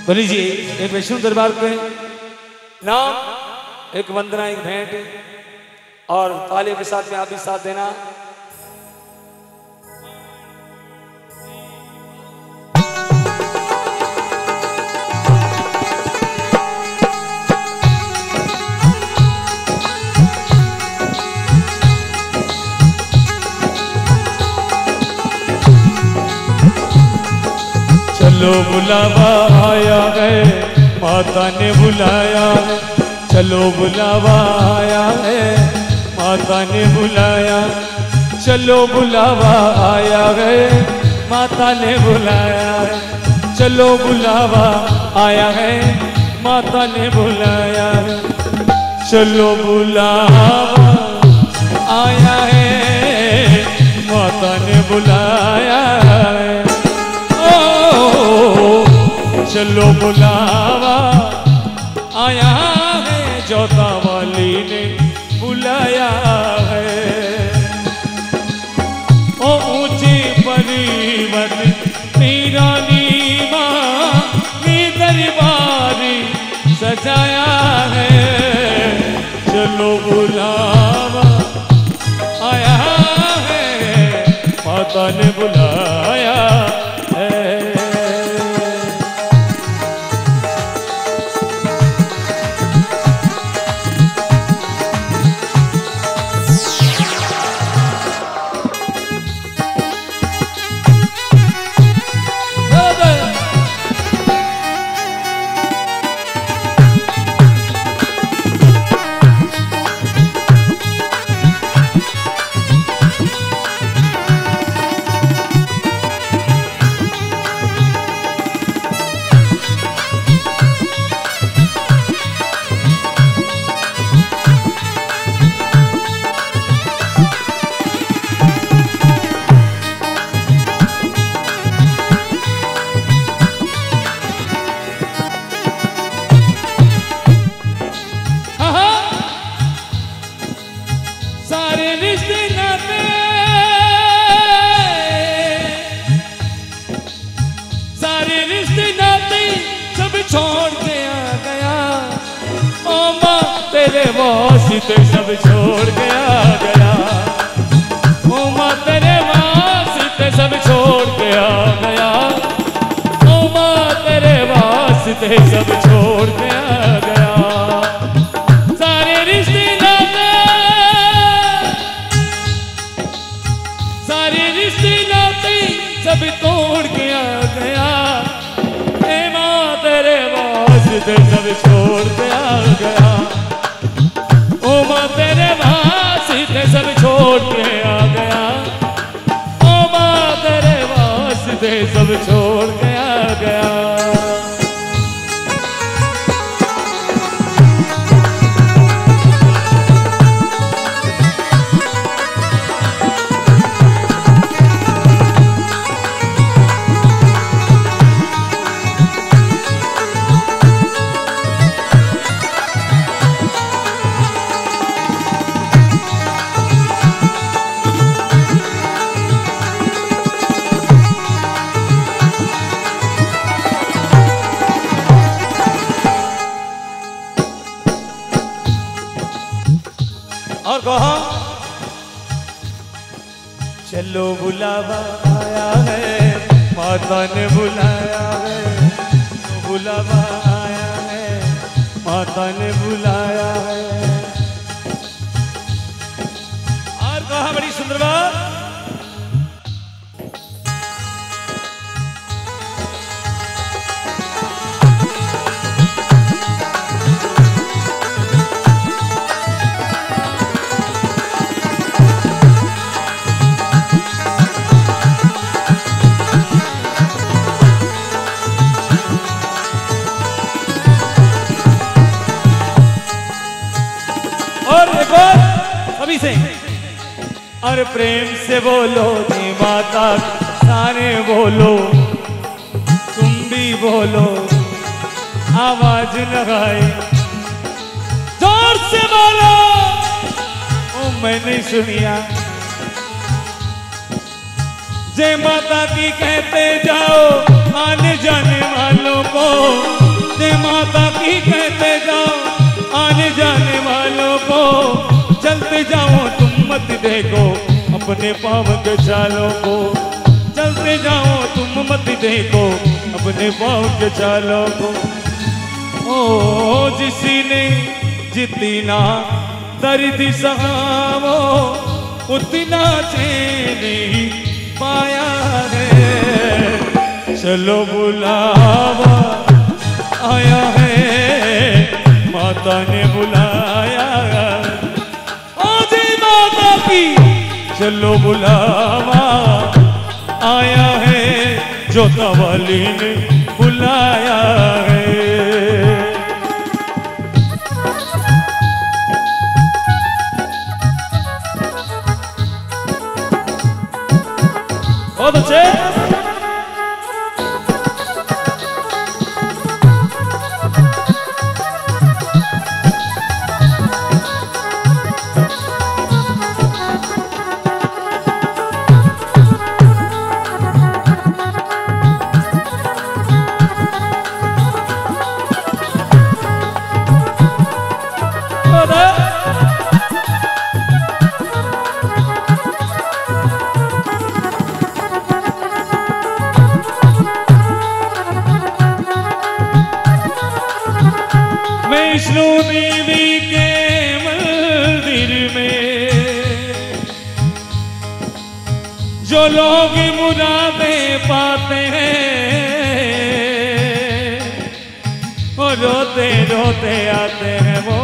तो लीजिए एक वैष्णव दरबार के नाम, एक वंदना, एक भेंट और तालियों के साथ में आप भी साथ देना। चलो बुलावा आया है, माता ने बुलाया है। चलो बुलावा आया है, माता ने बुलाया। चलो बुलावा आया है, माता ने बुलाया है। चलो बुलावा आया है, माता ने बुलाया है। चलो बुलावा आया है, माता ने बुलाया है। चलो बुलावा आया है, जोता वाली ने बुलाया है। ओ ऊंची परिवत मीरानी माँ की दरबारी सजाया है। चलो बुलावा आया है, माता ने बुलाया है। वास्ते सब छोड़ के आ गया। ओ माँ तेरे वास्ते सब छोड़ के आ गया। ओ माँ तेरे वास्ते सब छोड़ के आ गया। सारे रिश्ते नाते, सारे रिश्ते नाते सब तोड़ के आ गया। ए माँ तेरे वास्ते सब छोड़ के आ गया। ओ माँ तेरे वास्ते सब छोड़ के आ गया। ओ माँ तेरे वास्ते सब छोड़ के आ गया। और कहा चलो बुलावा आया है, माता ने बुलाया है। बुलावा आया है, माता ने बुलाया है। और कहा बड़ी सुंदर बात, सभी से और प्रेम से बोलो नी माता, सारे बोलो, तुम भी बोलो, आवाज लगाई जोर से बोलो। ओ मैं नहीं सुनिया, जय माता की कहते जाओ आने जाने वालों को। चलते जाओ आने जाने वालों को, चलते जाओ तुम मत देखो अपने पाँव के चालों को, चलते जाओ तुम मत देखो अपने पाँव के चालों को। ओ जिसने जितना दर्द सहा वो उतना चैन ही पाया है। चलो बुलावा आया है, माता ने बुलाया, आज माता की चलो बुलावा आया है, जोता वाली ने बुलाया है। बहुत अच्छे। वैष्णो देवी के मंदिर में जो लोग मुरादें पाते हैं, वो रोते रोते आते हैं, वो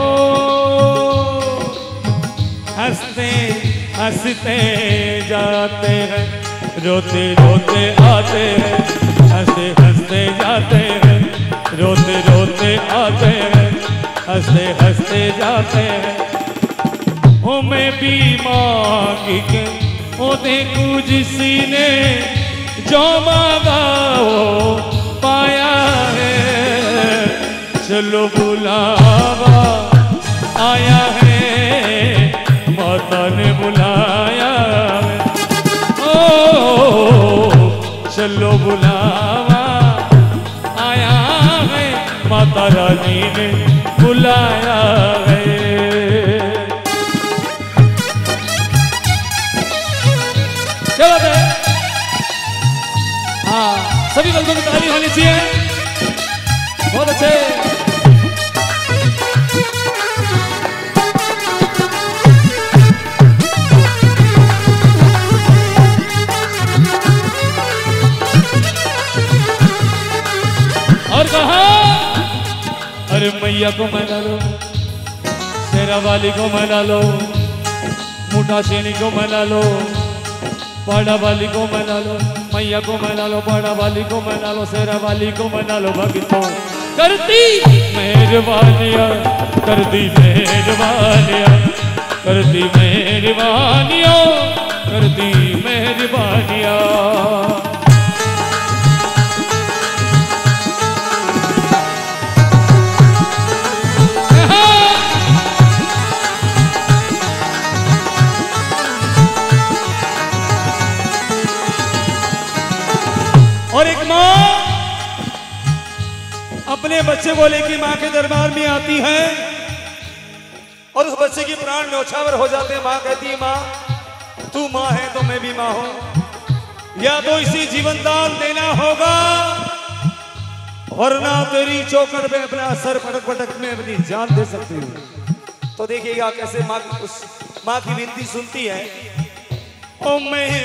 हंसते हंसते जाते हैं, रोते रोते आते हैं, हंसते हंसते जाते हैं, रोते रोते आते हैं, हंसते हंसते जाते हैं। ओ मैं भी मांगी के ओ देखूं जिसने जो मांगा वो पाया है। चलो बुलावा आया है, माता ने बुलाया है। ओ चलो बुलावा आया है, माता रानी ने बुलाया है। क्या बात है? हाँ, सभी लोगों की ताली होनी चाहिए। बहुत अच्छे। और कहा अरे मैया को मना लो, शेरा वाली को मना लो, मुठा सेनी को मना लो, पाड़ा वाली को मना लो, मैया को मना लो, पाड़ा वाली को मना लो, शेरा वाली को मना लो। भक्तों करती मेहरबानियाँ, करती मेहरबानियाँ, करती मेहरबानियाँ, करती मेहरबानियाँ। और एक माँ अपने बच्चे को लेकर माँ के दरबार में आती है और उस बच्चे की प्राण न्योछावर हो जाते हैं। माँ कहती है माँ तू माँ है तो मैं भी माँ हूं, या तो इसी जीवन दान देना होगा वरना तेरी चौखट में अपना सर पटक पटक में अपनी जान दे सकती हूँ। तो देखिएगा कैसे माँ उस माँ की विनती सुनती है। ओ मैं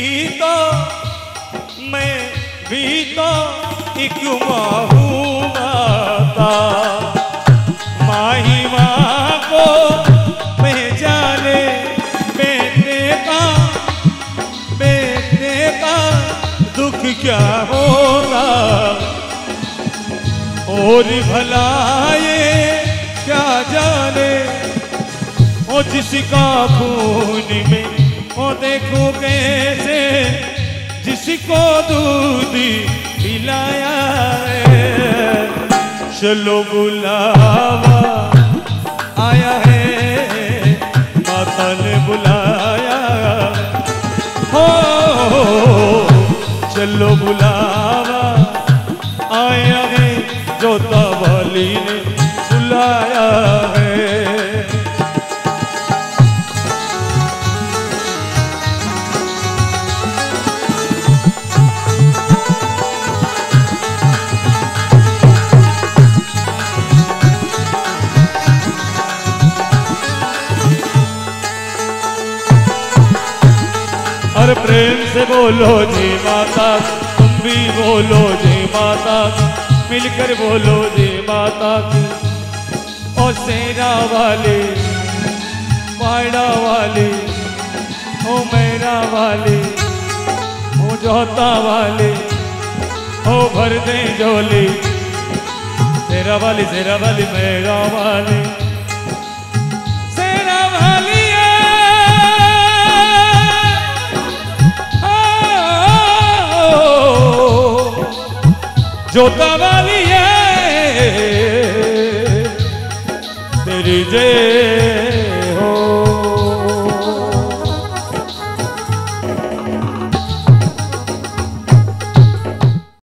भी तो एक माँ हूँ माता, माँ ही माँ को पहचाने, बेटे का दुख क्या होगा और भला ये क्या जाने। ओ जिसका खून में ओ देखो कैसे जिसको दूध पिलाया है। चलो बुलावा आया है, माता ने बुलाया। हो चलो बुलावा आया है, जोता वाली ने बुलाया। और प्रेम से बोलो जय माता, तुम भी बोलो जय माता, मिलकर बोलो जय माता की। ओ सेना वाले, पायड़ा वाले, ओ मेरा वाले, ओ जोता वाले, ओ भर दे झोली। तेरा वाली मेरा वाली, सेना वाली जोता वाली है तेरी जय